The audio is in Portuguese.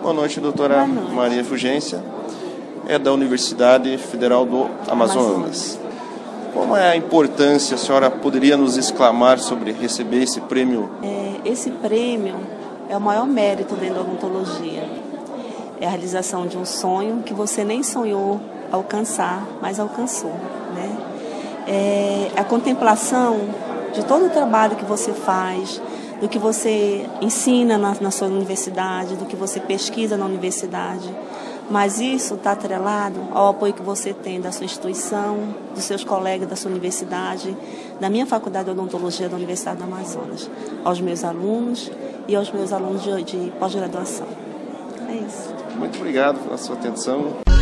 Boa noite, doutora Maria Fugência. É da Universidade Federal do Amazonas. Qual é a importância, a senhora poderia nos exclamar sobre receber esse prêmio? Esse prêmio é o maior mérito dentro da odontologia. É a realização de um sonho que você nem sonhou alcançar, mas alcançou, né? É a contemplação de todo o trabalho que você faz, do que você ensina na sua universidade, do que você pesquisa na universidade. Mas isso está atrelado ao apoio que você tem da sua instituição, dos seus colegas da sua universidade, da minha faculdade de odontologia da Universidade do Amazonas, aos meus alunos e aos meus alunos de pós-graduação. É isso. Muito obrigado pela sua atenção.